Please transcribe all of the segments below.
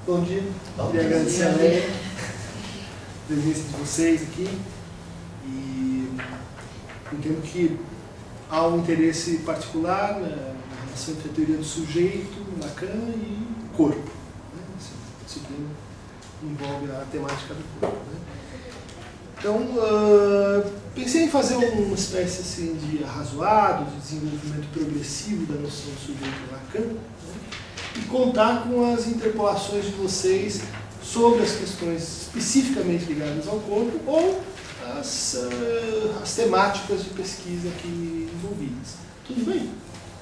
Bom dia. Queria agradecer a presença de vocês aqui. E entendo que há um interesse particular na relação entre a teoria do sujeito, Lacan, e corpo. Né? Essa disciplina envolve a temática do corpo. Né? Então, pensei em fazer uma espécie assim, de arrazoado, de desenvolvimento progressivo da noção do sujeito Lacan, né? E contar com as interpolações de vocês sobre as questões especificamente ligadas ao corpo ou as temáticas de pesquisa aqui envolvidas. Tudo bem?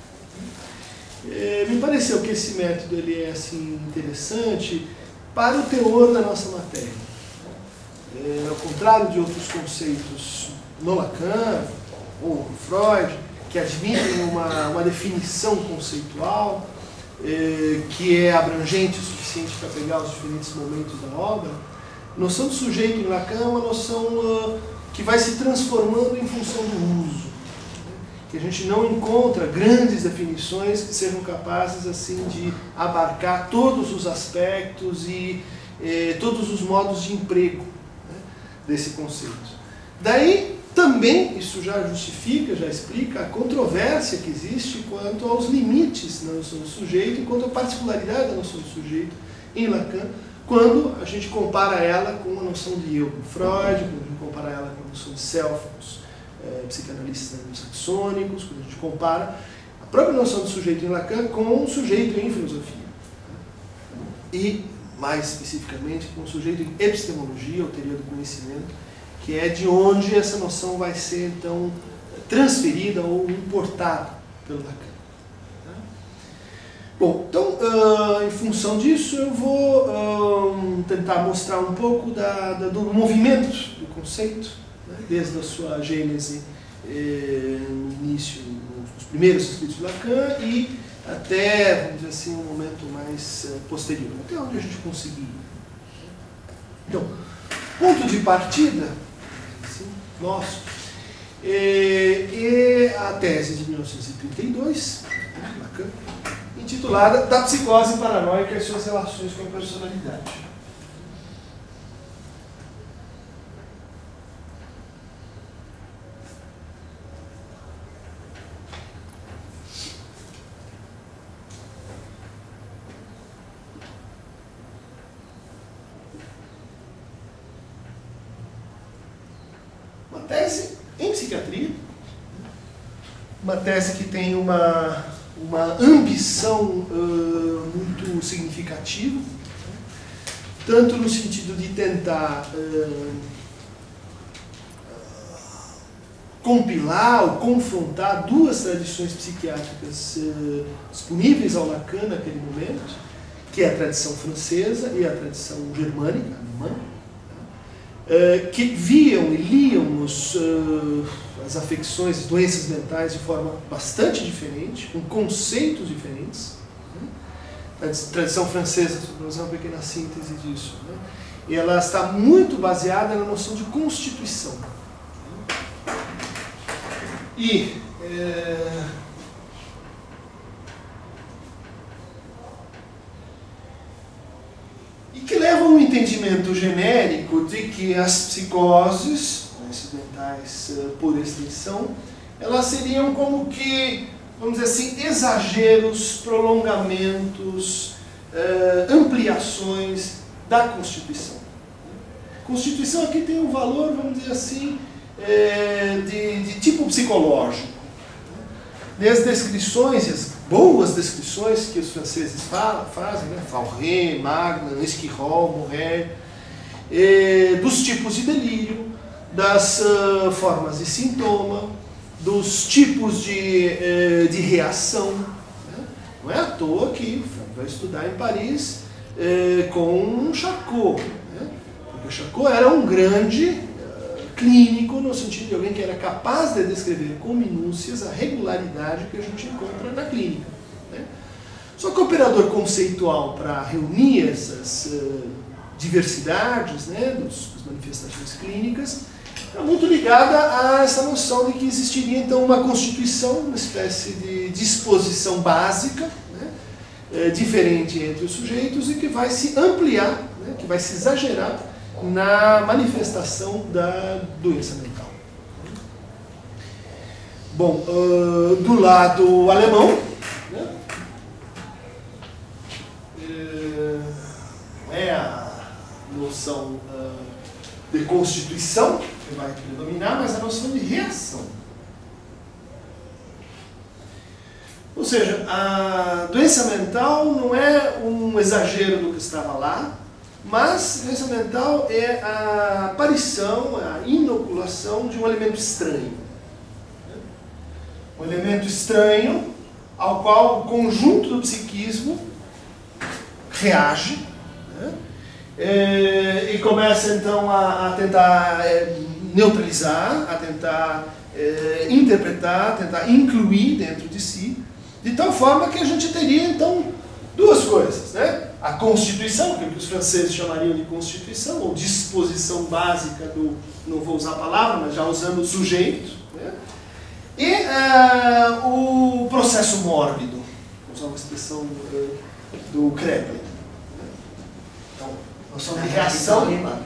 Me pareceu que esse método ele é assim, interessante para o teor da nossa matéria. Ao contrário de outros conceitos no Lacan ou no Freud, que admitem uma definição conceitual, que é abrangente o suficiente para pegar os diferentes momentos da obra, a noção do sujeito em Lacan é uma noção que vai se transformando em função do uso. Que a gente não encontra grandes definições que sejam capazes assim de abarcar todos os aspectos e todos os modos de emprego, né, desse conceito. Daí também isso já justifica, já explica a controvérsia que existe quanto aos limites na noção do sujeito e quanto à particularidade da noção do sujeito em Lacan, quando a gente compara ela com a noção de eu com Freud, quando a gente compara ela com a noção de self com os psicanalistas anglo-saxônicos, quando a gente compara a própria noção do sujeito em Lacan com o sujeito em filosofia. E, mais especificamente, com o sujeito em epistemologia, ou teoria do conhecimento, que é de onde essa noção vai ser, então, transferida ou importada pelo Lacan. Tá? Bom, então, em função disso, eu vou tentar mostrar um pouco do movimento do conceito, né, desde a sua gênese no início, nos primeiros escritos de Lacan, e até, vamos dizer assim, um momento mais posterior, até onde a gente conseguir. Então, ponto de partida nosso, e a tese de 1932, Lacan, intitulada Da Psicose Paranoica e Suas Relações com a Personalidade. Tese em psiquiatria, uma tese que tem uma ambição muito significativa, tanto no sentido de tentar compilar ou confrontar duas tradições psiquiátricas disponíveis ao Lacan naquele momento, que é a tradição francesa e a tradição germânica, alemã, que viam e liam as afecções, as doenças mentais de forma bastante diferente, com conceitos diferentes. A tradição francesa, vou fazer uma pequena síntese disso, né? E ela está muito baseada na noção de constituição. E que leva a um entendimento genérico de que as psicoses, doenças mentais por extensão, elas seriam como que, vamos dizer assim, exageros, prolongamentos, ampliações da Constituição. A Constituição aqui tem um valor, vamos dizer assim, de tipo psicológico. Nas descrições, as boas descrições que os franceses fazem, né? Fauré, Magnan, Esquirol, Mouret, dos tipos de delírio, das formas de sintoma, dos tipos de reação. Né? Não é à toa que vai estudar em Paris com Charcot, né? Porque Charcot era um grande clínico, no sentido de alguém que era capaz de descrever com minúcias a regularidade que a gente encontra na clínica. Né? Só que o operador conceitual para reunir essas diversidades, né, das manifestações clínicas, é muito ligada a essa noção de que existiria então uma constituição, uma espécie de disposição básica, né, diferente entre os sujeitos e que vai se ampliar, né, que vai se exagerar na manifestação da doença mental. Bom, do lado alemão, né, não é a noção de constituição que vai predominar, mas a noção de reação. Ou seja, a doença mental não é um exagero do que estava lá, mas a doença mental é a aparição, a inoculação de um elemento estranho. Um elemento estranho ao qual o conjunto do psiquismo reage, né? E começa então a tentar neutralizar, a tentar interpretar, a tentar incluir dentro de si, de tal forma que a gente teria então duas coisas, né? A constituição, que os franceses chamariam de constituição, ou disposição básica do, não vou usar a palavra, mas já usando o sujeito, né? E o processo mórbido, vou usar uma expressão do Kreplin. Então, a noção de reação, ela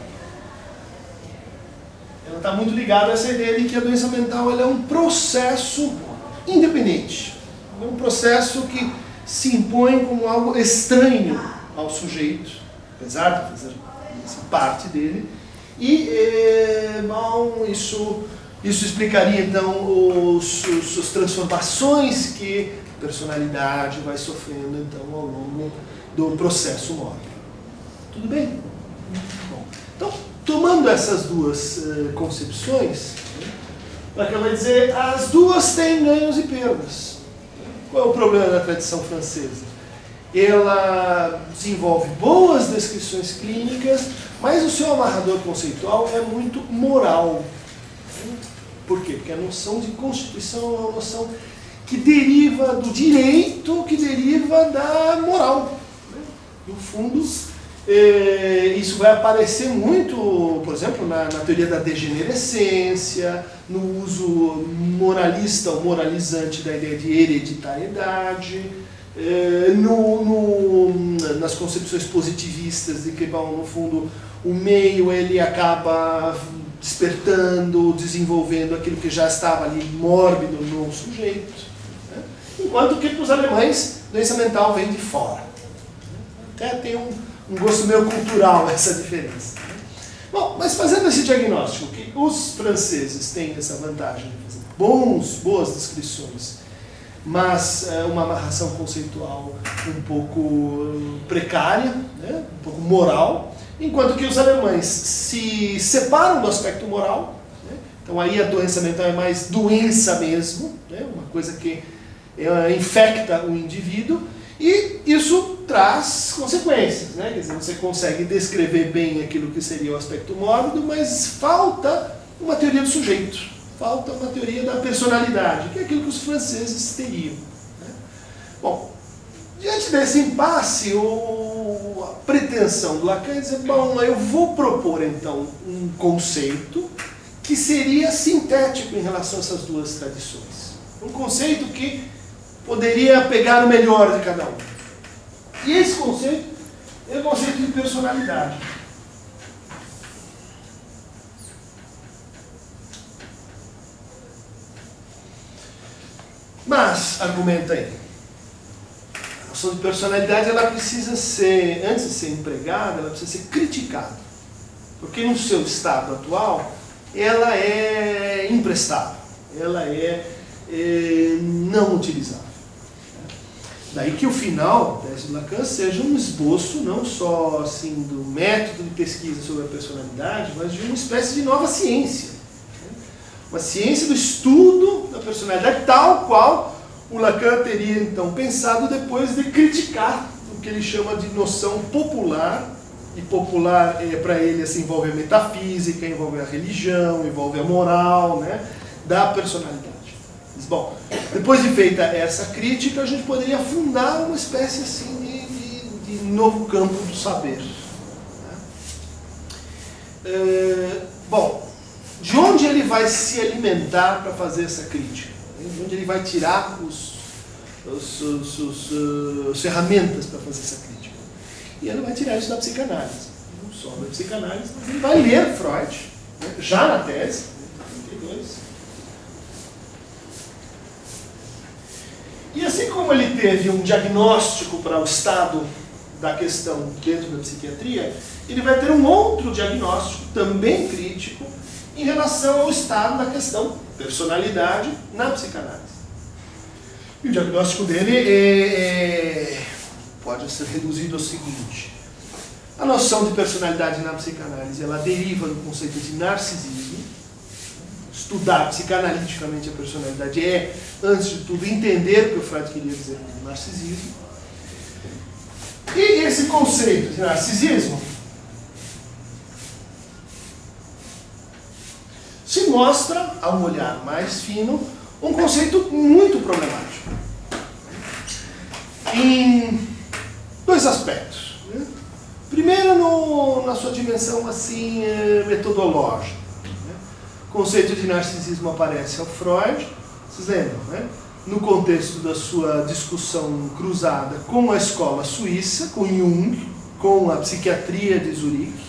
está muito ligada a essa ideia de que a doença mental ela é um processo independente. É um processo que se impõe como algo estranho ao sujeito, apesar de fazer parte dele, e bom, isso explicaria então as transformações que a personalidade vai sofrendo então ao longo do processo mórbido. Tudo bem? Bom, então, tomando essas duas concepções, ela vai dizer, as duas têm ganhos e perdas. Qual é o problema da tradição francesa? Ela desenvolve boas descrições clínicas, mas o seu amarrador conceitual é muito moral. Por quê? Porque a noção de constituição é uma noção que deriva do direito, que deriva da moral. No fundo, isso vai aparecer muito, por exemplo, na teoria da degenerescência, no uso moralista ou moralizante da ideia de hereditariedade, nas concepções positivistas de que, bom, no fundo, o meio ele acaba despertando, desenvolvendo aquilo que já estava ali mórbido no sujeito, né? Enquanto que para os alemães, doença mental vem de fora. Até tem um gosto meio cultural essa diferença. Bom, mas fazendo esse diagnóstico, que os franceses têm essa vantagem de fazer boas descrições, mas uma amarração conceitual um pouco precária, né? Um pouco moral, enquanto que os alemães se separam do aspecto moral, né? Então aí a doença mental é mais doença mesmo, né? Uma coisa que infecta o indivíduo, e isso traz consequências, né? Quer dizer, você consegue descrever bem aquilo que seria o aspecto mórbido, mas falta uma teoria do sujeito, falta uma teoria da personalidade, que é aquilo que os franceses teriam, né? Bom, diante desse impasse, a pretensão do Lacan é dizer, bom, eu vou propor então um conceito que seria sintético em relação a essas duas tradições. Um conceito que poderia pegar o melhor de cada um. E esse conceito é o conceito de personalidade. Mas, argumenta aí, a noção de personalidade ela precisa ser, antes de ser empregada, ela precisa ser criticada. Porque no seu estado atual, ela é imprestável, ela é não utilizável. Daí que o final da tese do Lacan seja um esboço não só assim, do método de pesquisa sobre a personalidade, mas de uma espécie de nova ciência. Uma ciência do estudo da personalidade, tal qual o Lacan teria então pensado depois de criticar o que ele chama de noção popular. E popular, para ele, assim, envolve a metafísica, envolve a religião, envolve a moral, né, da personalidade. Mas, bom, depois de feita essa crítica, a gente poderia fundar uma espécie assim, de novo campo do saber. Né? Bom, de onde ele vai se alimentar para fazer essa crítica? De onde ele vai tirar as ferramentas para fazer essa crítica. E ele vai tirar isso da psicanálise. Não só da psicanálise, mas ele vai ler Freud, né, já na tese, 32. E assim como ele teve um diagnóstico para o estado da questão dentro da psiquiatria, ele vai ter um outro diagnóstico, também crítico, em relação ao estado da questão personalidade na psicanálise. E o diagnóstico dele pode ser reduzido ao seguinte: a noção de personalidade na psicanálise, ela deriva do conceito de narcisismo. Estudar psicanaliticamente a personalidade é, antes de tudo, entender o que o Freud queria dizer com narcisismo. E esse conceito de narcisismo se mostra, a um olhar mais fino, um conceito muito problemático. Em dois aspectos. Né? Primeiro, na sua dimensão assim, metodológica. Né? O conceito de narcisismo aparece ao Freud, vocês lembram, né? No contexto da sua discussão cruzada com a escola suíça, com Jung, com a psiquiatria de Zurique,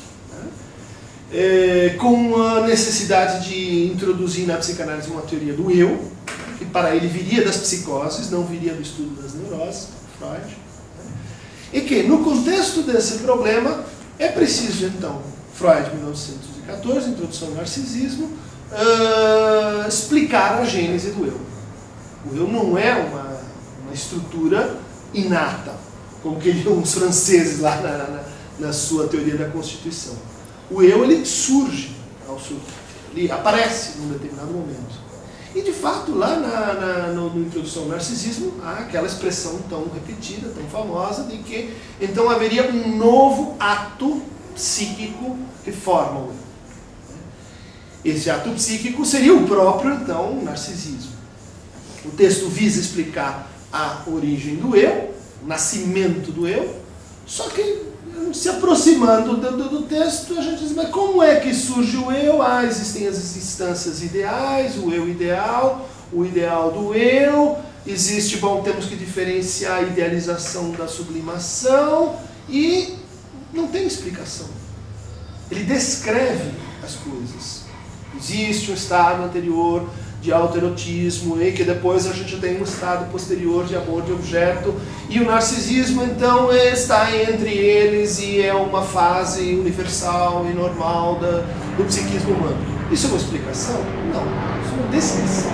com a necessidade de introduzir na psicanálise uma teoria do eu, que para ele viria das psicoses, não viria do estudo das neuroses, Freud. E que, no contexto desse problema, é preciso, então, Freud, 1914, Introdução ao Narcisismo, explicar a gênese do eu. O eu não é uma estrutura inata, como queriam os franceses lá na sua teoria da Constituição. O eu, ele surge, ele aparece num determinado momento. E, de fato, lá no Introdução ao Narcisismo, há aquela expressão tão repetida, tão famosa, de que, então, haveria um novo ato psíquico que forma o eu. Esse ato psíquico seria o próprio, então, narcisismo. O texto visa explicar a origem do eu, o nascimento do eu, só que, se aproximando do texto, a gente diz, mas como é que surge o eu? Ah, existem as instâncias ideais, o eu ideal, o ideal do eu, existe, bom, temos que diferenciar a idealização da sublimação, e não tem explicação. Ele descreve as coisas. Existe um estado anterior de autoerotismo, e que depois a gente tem um estado posterior de amor de objeto, e o narcisismo, então, está entre eles e é uma fase universal e normal do psiquismo humano. Isso é uma explicação? Não, isso é uma descrição.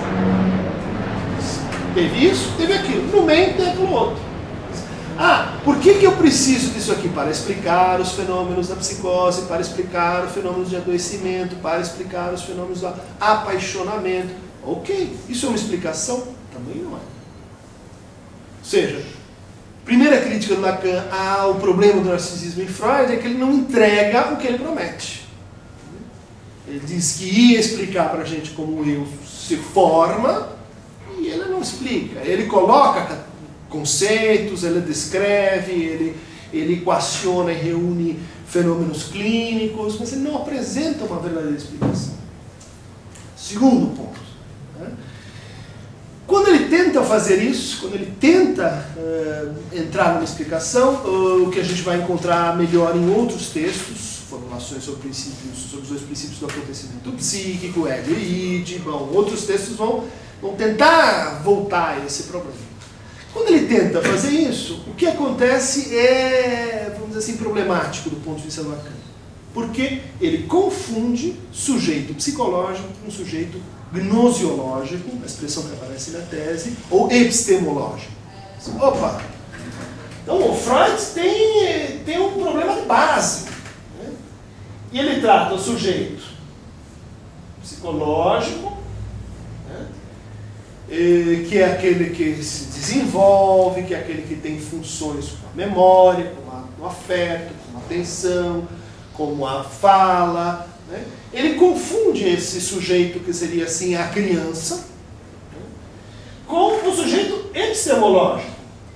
Teve isso, teve aquilo. No meio tem aquilo outro. Ah, por que eu preciso disso aqui? Para explicar os fenômenos da psicose, para explicar os fenômenos de adoecimento, para explicar os fenômenos do apaixonamento. Ok, isso é uma explicação? Também não é. Ou seja, primeira crítica do Lacan ao problema do narcisismo em Freud é que ele não entrega o que ele promete. Ele diz que ia explicar para a gente como o eu se forma, e ele não explica. Ele coloca conceitos, ele descreve, ele equaciona e reúne fenômenos clínicos, mas ele não apresenta uma verdadeira explicação. Segundo ponto. Quando ele tenta fazer isso, quando ele tenta entrar numa explicação, o que a gente vai encontrar melhor em outros textos, formulações sobre os dois princípios do acontecimento psíquico, ego e id, bom, outros textos vão tentar voltar a esse problema. Quando ele tenta fazer isso, o que acontece é, vamos dizer assim, problemático do ponto de vista do Lacan. Porque ele confunde sujeito psicológico com sujeito gnosiológico, a expressão que aparece na tese, ou epistemológico. Opa! Então o Freud tem um problema de base. Né? E ele trata o sujeito psicológico, né? Que é aquele que se desenvolve, que é aquele que tem funções como a memória, como o afeto, como a atenção, como a fala. Né? Ele confunde esse sujeito, que seria assim a criança, né? Com o sujeito epistemológico.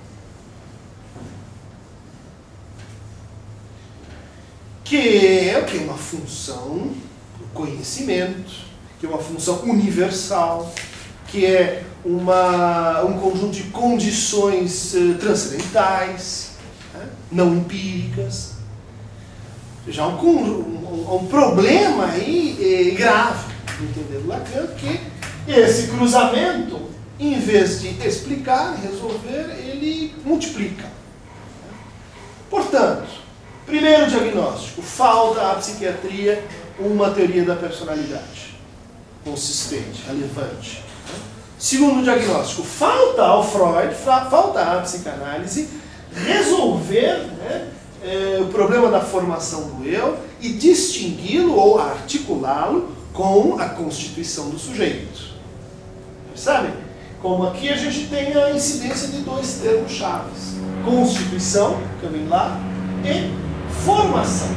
Que é o que? Uma função do conhecimento, que é uma função universal, que é um conjunto de condições transcendentais, né, não empíricas. Já um problema aí grave, entendeu? Lacan, que esse cruzamento, em vez de explicar e resolver, ele multiplica. Portanto, primeiro diagnóstico, falta à psiquiatria uma teoria da personalidade consistente, relevante. Segundo diagnóstico, falta ao Freud, falta à psicanálise resolver, né, o problema da formação do eu e distingui-lo ou articulá-lo com a constituição do sujeito. Sabe? Como aqui a gente tem a incidência de dois termos chaves: constituição, que vem lá, e formação.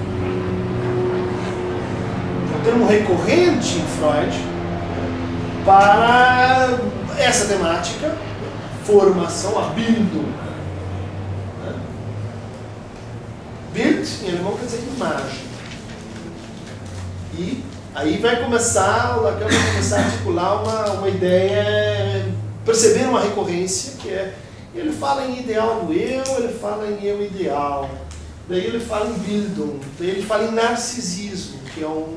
É um termo recorrente em Freud para essa temática, formação, a Bildung. Bild, em alemão, quer dizer imagem. E aí vai começar, o Lacan vai começar a articular uma ideia, perceber uma recorrência, que é, ele fala em ideal do eu, ele fala em eu ideal, daí ele fala em Bildung, daí ele fala em narcisismo, que é um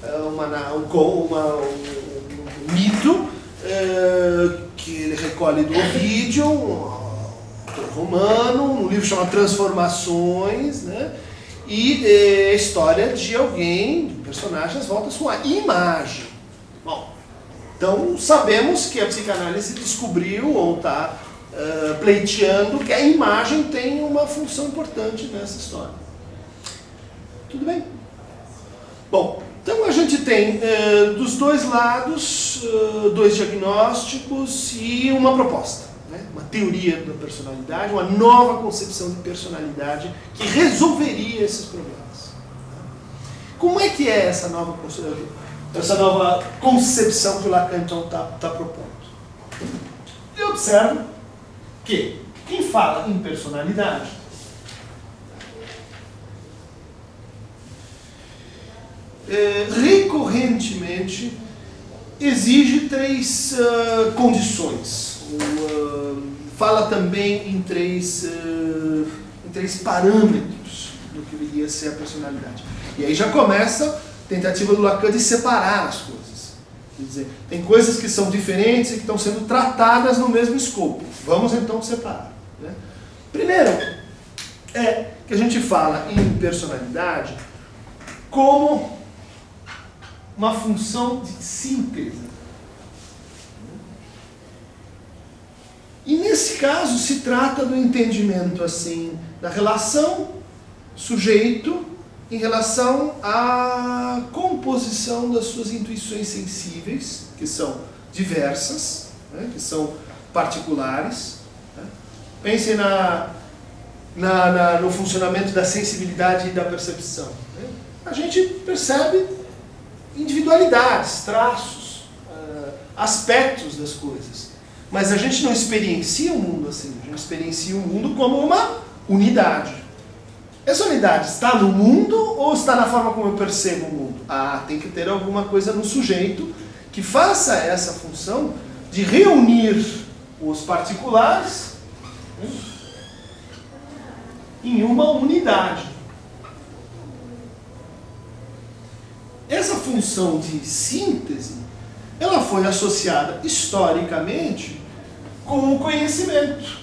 mito que ele recolhe do Ovídio, um romano, um livro chamado Transformações, né? E a história de alguém, de personagens, volta a sua imagem. Bom, então sabemos que a psicanálise descobriu ou está pleiteando que a imagem tem uma função importante nessa história. Tudo bem? Bom, então a gente tem dos dois lados dois diagnósticos e uma proposta. Uma teoria da personalidade, uma nova concepção de personalidade que resolveria esses problemas. Como é que é essa nova concepção que o Lacan então está propondo? Eu observo que quem fala em personalidade recorrentemente exige três condições. Fala também em três parâmetros do que viria a ser a personalidade. E aí já começa a tentativa do Lacan de separar as coisas. Quer dizer, tem coisas que são diferentes e que estão sendo tratadas no mesmo escopo. Vamos então separar. Né? Primeiro, é que a gente fala em personalidade como uma função de síntese. E nesse caso se trata do entendimento assim da relação sujeito em relação à composição das suas intuições sensíveis, que são diversas, né, que são particulares. Né? Pensem no funcionamento da sensibilidade e da percepção. Né? A gente percebe individualidades, traços, aspectos das coisas. Mas a gente não experiencia o mundo assim, a gente experiencia o mundo como uma unidade. Essa unidade está no mundo ou está na forma como eu percebo o mundo? Tem que ter alguma coisa no sujeito que faça essa função de reunir os particulares em uma unidade. Essa função de síntese, ela foi associada historicamente com o conhecimento.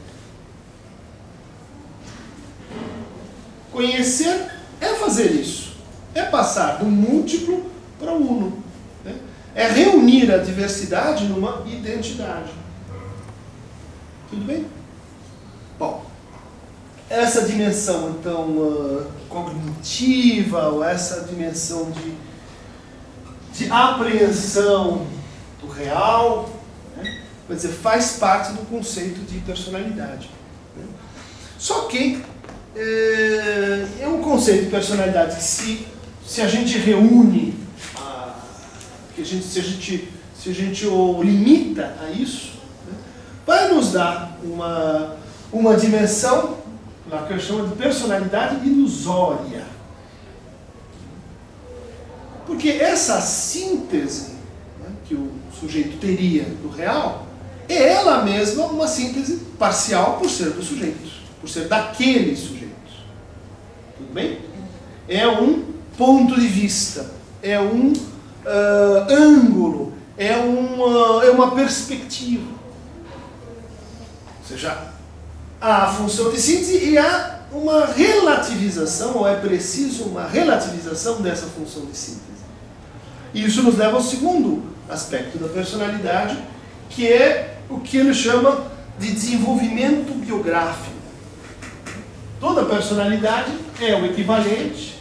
Conhecer é fazer isso. É passar do múltiplo para o uno. Né? É reunir a diversidade numa identidade. Tudo bem? Bom, essa dimensão, então, cognitiva, ou essa dimensão de apreensão do real, né? Quer dizer, faz parte do conceito de personalidade. Né? Só que é um conceito de personalidade que se a gente reúne, se a gente o limita a isso, né? Vai nos dar uma dimensão, que eu chamo de personalidade ilusória. Porque essa síntese, né, que o sujeito teria do real, é ela mesma uma síntese parcial por ser do sujeito, por ser daquele sujeito. Tudo bem? É um ponto de vista, é um ângulo, é uma perspectiva. Ou seja, há a função de síntese e há uma relativização, ou é preciso uma relativização dessa função de síntese. E isso nos leva ao segundo aspecto da personalidade, que é o que ele chama de desenvolvimento biográfico. Toda personalidade é o equivalente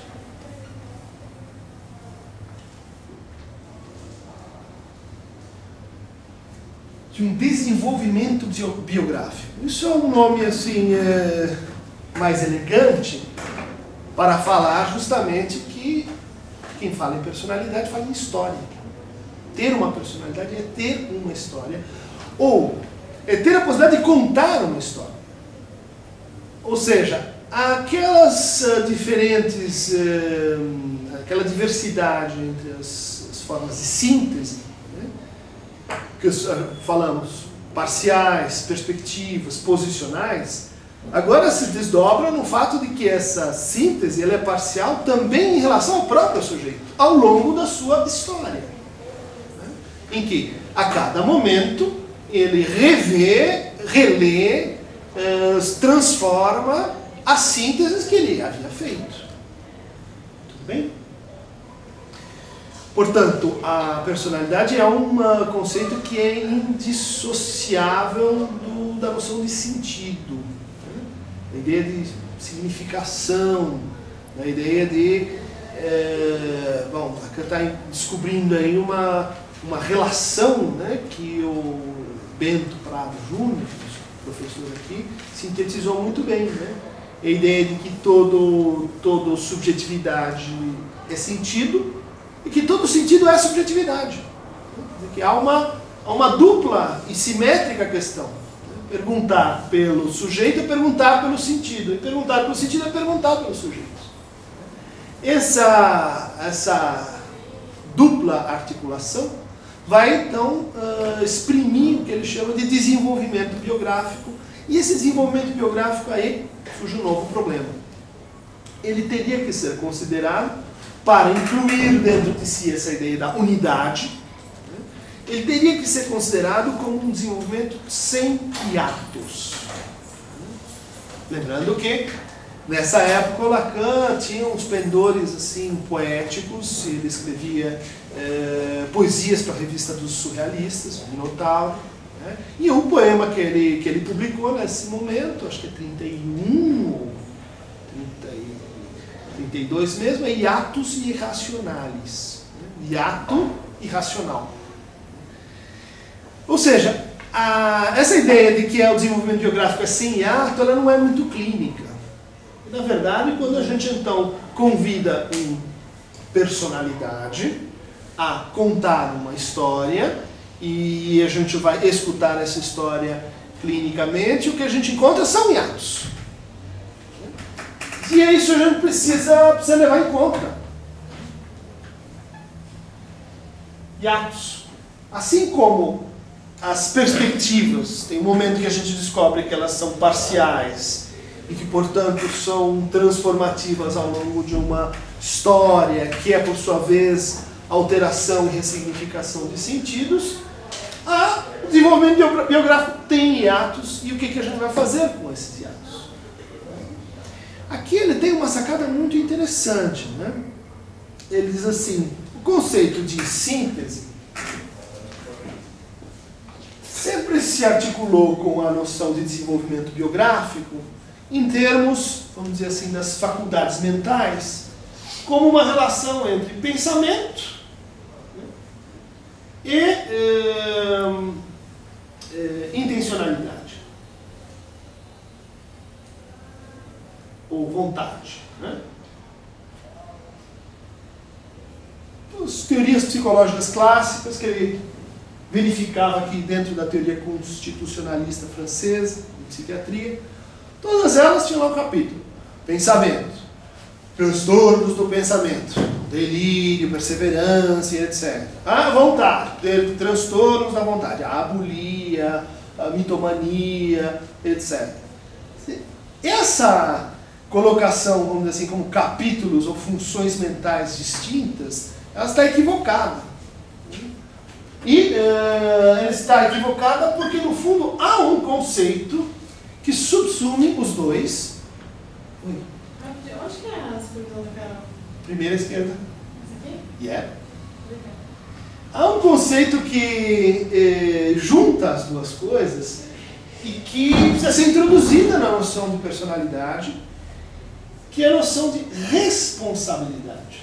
de um desenvolvimento biográfico. Isso é um nome assim mais elegante para falar justamente que quem fala em personalidade fala em história. Ter uma personalidade é ter uma história, ou é ter a possibilidade de contar uma história. Ou seja, aquelas diferentes, aquela diversidade entre as formas de síntese, né, que falamos, parciais, perspectivas, posicionais, agora se desdobra no fato de que essa síntese ela é parcial também em relação ao próprio sujeito, ao longo da sua história. Né, em que, a cada momento, ele revê, relê, transforma as sínteses que ele havia feito. Tudo bem? Portanto, a personalidade é um conceito que é indissociável da noção de sentido, né? A ideia de significação, a ideia de... bom, aqui está descobrindo aí uma relação, né, que o Bento Prado Júnior, professor aqui, sintetizou muito bem, né? A ideia de que toda subjetividade é sentido e que todo sentido é subjetividade. Que há uma dupla e simétrica questão. Perguntar pelo sujeito é perguntar pelo sentido, e perguntar pelo sentido é perguntar pelo sujeito. Essa dupla articulação vai então exprimir o que ele chama de desenvolvimento biográfico, e esse desenvolvimento biográfico aí surge um novo problema. Ele teria que ser considerado, para incluir dentro de si essa ideia da unidade, né, ele teria que ser considerado como um desenvolvimento sem hiatos. Lembrando que nessa época o Lacan tinha uns pendores assim, poéticos, ele escrevia poesias para a revista dos surrealistas, o Minotauro, né? E um poema que ele publicou nesse momento, acho que é 31 ou 32 mesmo, é Hiatus Irrationalis. Né? Hiato irracional. Ou seja, essa ideia de que o desenvolvimento biográfico é sem hiato, ela não é muito clínica. Na verdade, quando a gente então convida uma personalidade a contar uma história e a gente vai escutar essa história clinicamente, o que a gente encontra são hiatos. E é isso que a gente precisa levar em conta. Hiatos. Assim como as perspectivas, tem um momento que a gente descobre que elas são parciais e que, portanto, são transformativas ao longo de uma história, que é, por sua vez, alteração e ressignificação de sentidos, o desenvolvimento biográfico tem hiatos, e o que a gente vai fazer com esses hiatos? Aqui ele tem uma sacada muito interessante, né? Ele diz assim, o conceito de síntese sempre se articulou com a noção de desenvolvimento biográfico em termos, vamos dizer assim, das faculdades mentais, como uma relação entre pensamento e intencionalidade. Ou vontade. Né? As teorias psicológicas clássicas que ele verificava aqui dentro da teoria constitucionalista francesa, de psiquiatria, todas elas tinham lá um capítulo. Pensamento. Transtornos do pensamento. delírio, perseverança e etc. A vontade, ter transtornos da vontade, a abulia, a mitomania, etc. Essa colocação, vamos dizer assim, como capítulos ou funções mentais distintas, ela está equivocada. E ela está equivocada porque, no fundo, há um conceito que subsume os dois. Onde que é a supervisão da Carol? Primeira esquerda. Essa aqui? Yeah. Há um conceito que junta as duas coisas e que precisa ser introduzida na noção de personalidade, que é a noção de responsabilidade.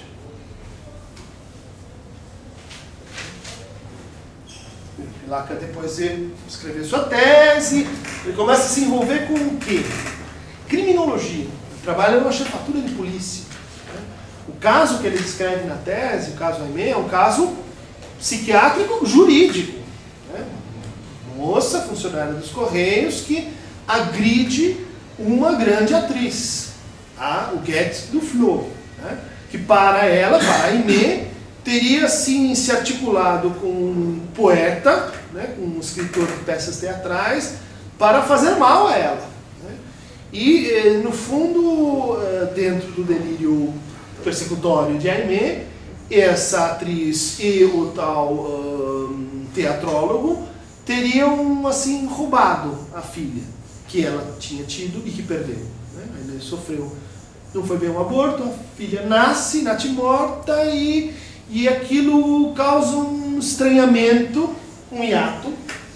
Lacan, depois de escrever sua tese, ele começa a se envolver com o quê? Criminologia. Ele trabalha numa chefatura de polícia. O caso que ele descreve na tese, o caso Aimé, é um caso psiquiátrico jurídico. Moça, funcionária dos Correios, que agride uma grande atriz, o Guette Duflo, que para ela, para Aimé, teria assim se articulado com um poeta, com um escritor de peças teatrais, para fazer mal a ela. E, no fundo, dentro do delírio persecutório de Aimé, essa atriz e o tal teatrólogo teriam assim roubado a filha que ela tinha tido e que perdeu. Aimé sofreu, não foi bem um aborto, a filha nasce morta e aquilo causa um estranhamento, um hiato,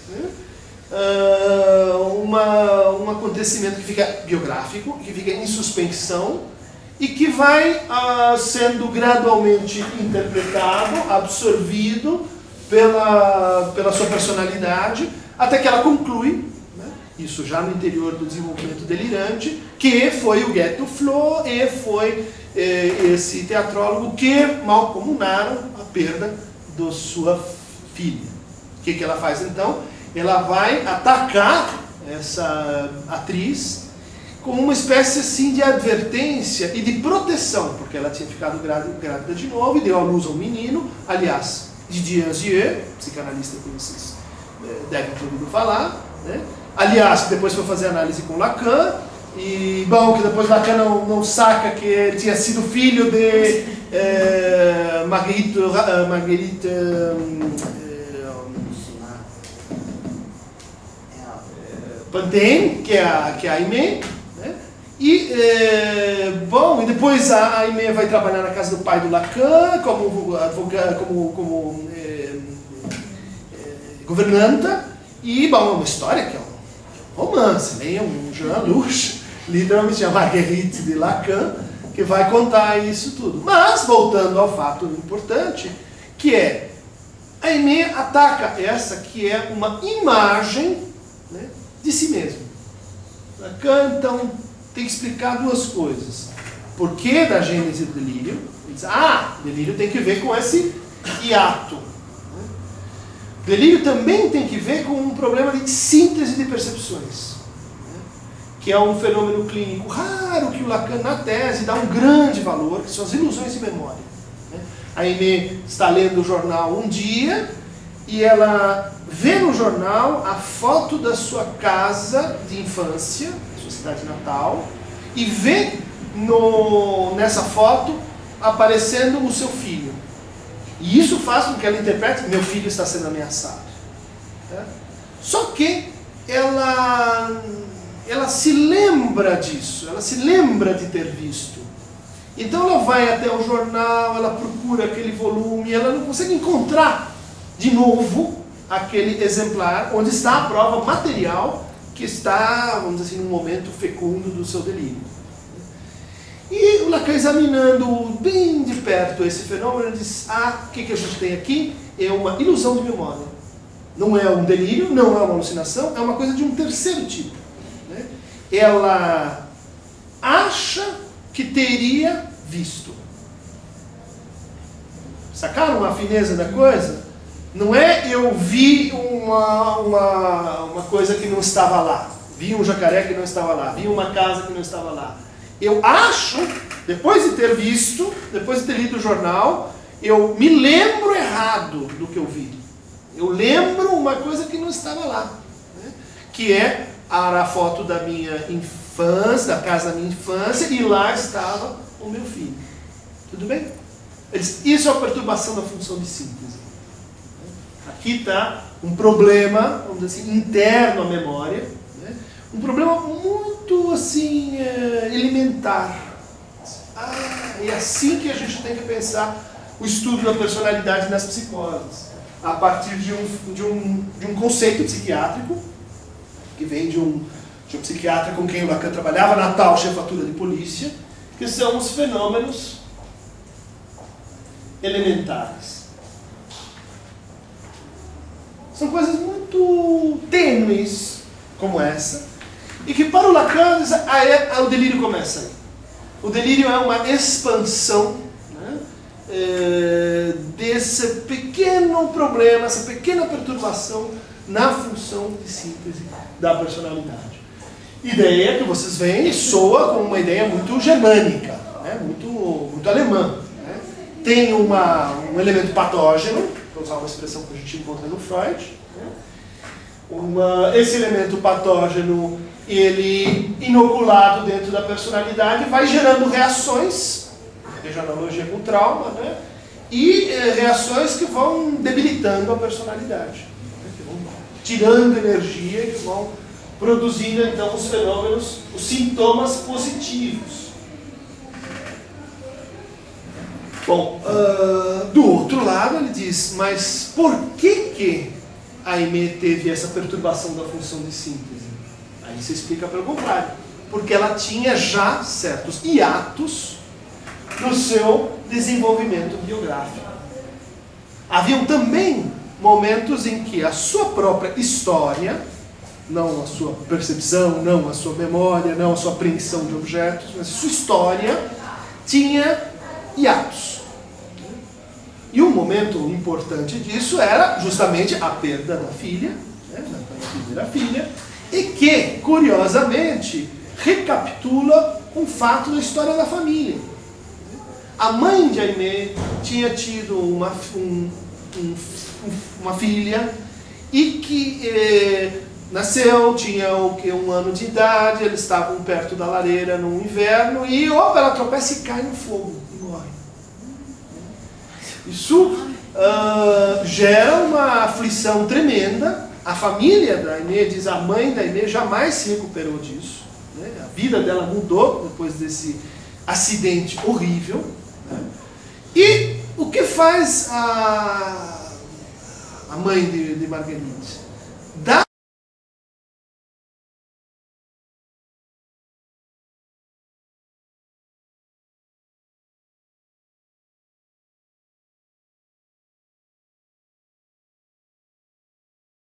um acontecimento que fica biográfico, que fica em suspensão e que vai sendo gradualmente interpretado, absorvido pela sua personalidade, até que ela conclui, isso já no interior do desenvolvimento delirante, que foi o Guette Duflo e foi esse teatrólogo que malcomunaram a perda da sua filha. O que ela faz então? Ela vai atacar essa atriz como uma espécie assim de advertência e de proteção, porque ela tinha ficado grávida de novo e deu à luz a um menino, aliás, Didier Anzieux, psicanalista que vocês devem ter ouvido falar, aliás, que depois foi fazer análise com Lacan, e bom, que depois Lacan não saca que ele tinha sido filho de Marguerite Pantene, que é a Aimé, e bom, e depois a Aimé vai trabalhar na casa do pai do Lacan como advogada, como governanta, e bom, é uma história que é um romance, é um Jean Luche, literalmente a Marguerite de Lacan, que vai contar isso tudo. Mas, voltando ao fato importante, que é, a Aimé ataca essa que é uma imagem de si mesmo. Lacan, então, tem que explicar duas coisas. Por que da gênese do delírio? Ele diz, delírio tem que ver com esse hiato. Delírio também tem que ver com um problema de síntese de percepções, que é um fenômeno clínico raro que o Lacan, na tese, dá um grande valor, que são as ilusões de memória. A Aimé está lendo o jornal um dia e ela vê no jornal a foto da sua casa de infância, sua cidade natal, e vê nessa foto aparecendo o seu filho. E isso faz com que ela interprete: meu filho está sendo ameaçado. Só que ela se lembra disso, ela se lembra de ter visto. Então ela vai até o jornal, ela procura aquele volume, ela não consegue encontrar de novo aquele exemplar onde está a prova material que está, vamos dizer assim, num momento fecundo do seu delírio. E o Lacan, examinando bem de perto esse fenômeno, ele diz: o que a gente tem aqui é uma ilusão de memória. Não é um delírio, não é uma alucinação, é uma coisa de um terceiro tipo. Ela acha que teria visto. Sacaram a fineza da coisa? Não é eu vi uma coisa que não estava lá, vi um jacaré que não estava lá, vi uma casa que não estava lá. Eu acho Depois de ter visto, depois de ter lido o jornal, eu me lembro errado do que eu vi. Eu lembro uma coisa que não estava lá, né? Que é a foto da minha infância, da casa da minha infância, e lá estava o meu filho. Tudo bem? Isso é a perturbação da função de síntese. Aqui está um problema, vamos dizer assim, interno à memória, né? Um problema muito assim, elementar. É assim que a gente tem que pensar o estudo da personalidade nas psicoses, a partir de um conceito psiquiátrico, que vem de um psiquiatra com quem o Lacan trabalhava na tal chefatura de polícia, que são os fenômenos elementares. São coisas muito tênues, como essa, e que para o Lacan, o delírio começa aí. O delírio é uma expansão, né, desse pequeno problema, essa pequena perturbação na função de síntese da personalidade. Ideia que vocês veem soa como uma ideia muito germânica, né, muito alemã. Né. Tem um elemento patógeno, para usar uma expressão que a gente encontra no Freud. Né. Esse elemento patógeno, ele inoculado dentro da personalidade, vai gerando reações, veja a analogia com o trauma, né? E reações que vão debilitando a personalidade, né? Que vão tirando energia e que vão produzindo então os fenômenos, os sintomas positivos. Bom, do outro lado ele diz, mas por que a Aimée teve essa perturbação da função de síntese? Aí se explica pelo contrário, porque ela tinha já certos hiatos no seu desenvolvimento biográfico. Haviam também momentos em que a sua própria história, não a sua percepção, não a sua memória, não a sua apreensão de objetos, mas a sua história tinha hiatos. E um momento importante disso era justamente a perda da filha, né, da primeira filha, e que, curiosamente, recapitula um fato da história da família. A mãe de Aimée tinha tido uma filha e que nasceu, tinha um ano de idade, eles estavam perto da lareira no inverno e ela tropeça e cai no fogo e morre. Isso gera uma aflição tremenda. A família da Aimée, diz a mãe da Aimée, jamais se recuperou disso. Né? A vida dela mudou depois desse acidente horrível. Né? E o que faz a mãe de Marguerite?